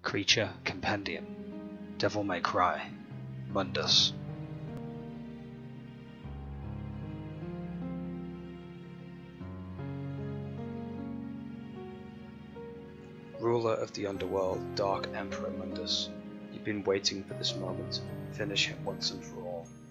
Creature Compendium. Devil May Cry. Mundus. Ruler of the underworld, Dark Emperor Mundus, you've been waiting for this moment. Finish him once and for all.